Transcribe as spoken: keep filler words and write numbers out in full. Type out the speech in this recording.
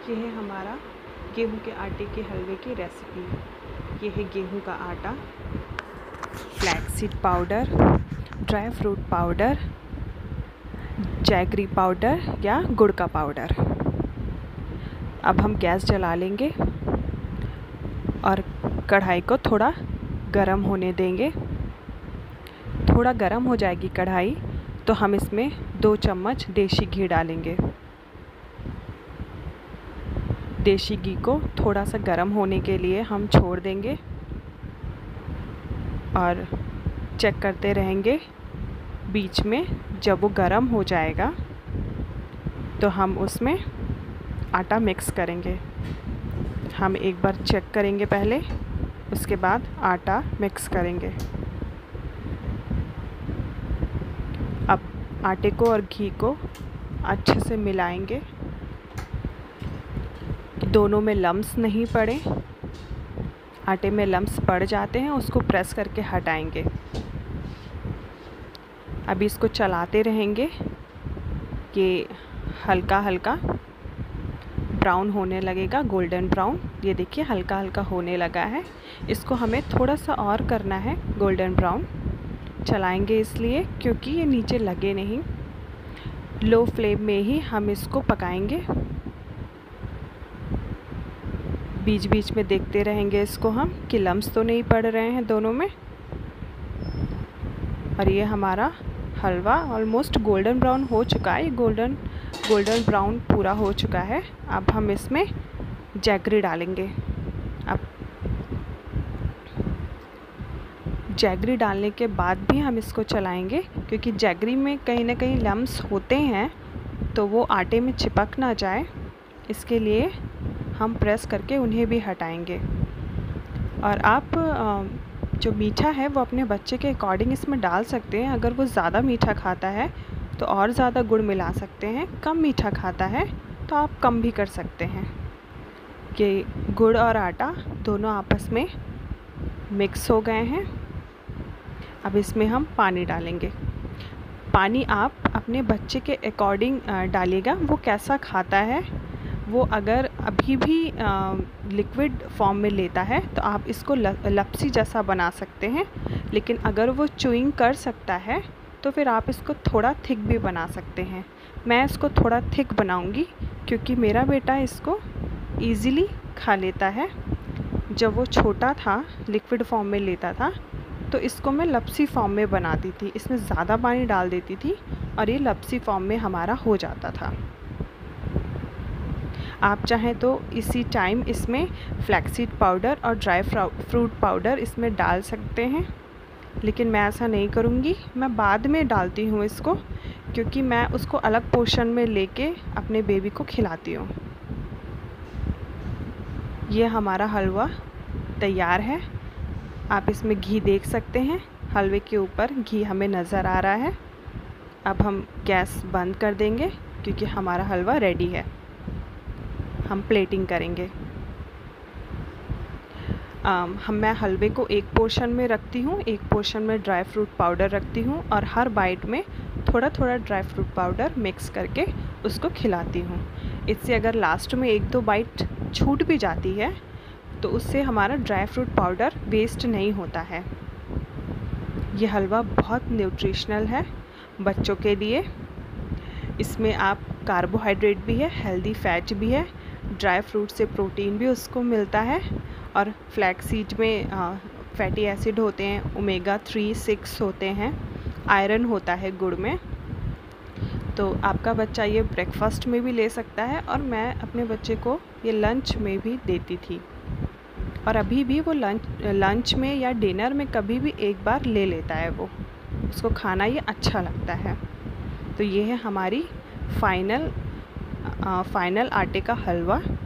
ये है हमारा गेहूं के आटे के हलवे की रेसिपी। ये है गेहूं का आटा, flaxseed powder, dry fruit powder, jaggery powder या गुड़ का पाउडर। अब हम गैस जला लेंगे और कढ़ाई को थोड़ा गरम होने देंगे। थोड़ा गरम हो जाएगी कढ़ाई तो हम इसमें दो चम्मच देसी घी डालेंगे। देसी घी को थोड़ा सा गरम होने के लिए हम छोड़ देंगे और चेक करते रहेंगे बीच में। जब वो गरम हो जाएगा तो हम उसमें आटा मिक्स करेंगे। हम एक बार चेक करेंगे पहले, उसके बाद आटा मिक्स करेंगे। अब आटे को और घी को अच्छे से मिलाएंगे, दोनों में लम्स नहीं पड़े। आटे में लम्स पड़ जाते हैं, उसको प्रेस करके हटाएंगे। अभी इसको चलाते रहेंगे कि हल्का हल्का ब्राउन होने लगेगा, गोल्डन ब्राउन। ये देखिए हल्का हल्का होने लगा है। इसको हमें थोड़ा सा और करना है गोल्डन ब्राउन। चलाएंगे इसलिए क्योंकि ये नीचे लगे नहीं। लो फ्लेम में ही हम इसको पकाएंगे। बीच बीच में देखते रहेंगे इसको हम कि लम्स तो नहीं पड़ रहे हैं दोनों में। और ये हमारा हलवा ऑलमोस्ट गोल्डन ब्राउन हो चुका है। गोल्डन गोल्डन ब्राउन पूरा हो चुका है। अब हम इसमें जैगरी डालेंगे। अब जैगरी डालने के बाद भी हम इसको चलाएंगे क्योंकि जैगरी में कहीं ना कहीं लम्स होते हैं, तो वो आटे में चिपक ना जाए, इसके लिए हम प्रेस करके उन्हें भी हटाएंगे। और आप जो मीठा है वो अपने बच्चे के अकॉर्डिंग इसमें डाल सकते हैं। अगर वो ज़्यादा मीठा खाता है तो और ज़्यादा गुड़ मिला सकते हैं। कम मीठा खाता है तो आप कम भी कर सकते हैं। कि गुड़ और आटा दोनों आपस में मिक्स हो गए हैं। अब इसमें हम पानी डालेंगे। पानी आप अपने बच्चे के अकॉर्डिंग डालिएगा, वो कैसा खाता है। वो अगर अभी भी लिक्विड फॉर्म में लेता है तो आप इसको लपसी जैसा बना सकते हैं, लेकिन अगर वो च्यूइंग कर सकता है तो फिर आप इसको थोड़ा थिक भी बना सकते हैं। मैं इसको थोड़ा थिक बनाऊंगी क्योंकि मेरा बेटा इसको इजीली खा लेता है। जब वो छोटा था, लिक्विड फॉर्म में लेता था, तो इसको मैं लपसी फॉर्म में बनाती थी। इसमें ज़्यादा पानी डाल देती थी और ये लपसी फॉर्म में हमारा हो जाता था। आप चाहें तो इसी टाइम इसमें फ्लैक्सीड पाउडर और ड्राई फ्रूट पाउडर इसमें डाल सकते हैं, लेकिन मैं ऐसा नहीं करूँगी। मैं बाद में डालती हूँ इसको क्योंकि मैं उसको अलग पोर्शन में लेके अपने बेबी को खिलाती हूँ। ये हमारा हलवा तैयार है। आप इसमें घी देख सकते हैं, हलवे के ऊपर घी हमें नज़र आ रहा है। अब हम गैस बंद कर देंगे क्योंकि हमारा हलवा रेडी है। हम प्लेटिंग करेंगे। आम, हम मैं हलवे को एक पोर्शन में रखती हूँ, एक पोर्शन में ड्राई फ्रूट पाउडर रखती हूँ और हर बाइट में थोड़ा थोड़ा ड्राई फ्रूट पाउडर मिक्स करके उसको खिलाती हूँ। इससे अगर लास्ट में एक दो बाइट छूट भी जाती है तो उससे हमारा ड्राई फ्रूट पाउडर वेस्ट नहीं होता है। ये हलवा बहुत न्यूट्रिशनल है बच्चों के लिए। इसमें आप कार्बोहाइड्रेट भी है, हेल्दी फैट भी है, ड्राई फ्रूट से प्रोटीन भी उसको मिलता है और फ्लैक्सीड में फैटी एसिड होते हैं, ओमेगा थ्री सिक्स होते हैं, आयरन होता है गुड़ में। तो आपका बच्चा ये ब्रेकफास्ट में भी ले सकता है और मैं अपने बच्चे को ये लंच में भी देती थी और अभी भी वो लंच लंच में या डिनर में कभी भी एक बार ले लेता है। वो उसको खाना ये अच्छा लगता है। तो ये है हमारी फाइनल फाइनल आटे का हलवा।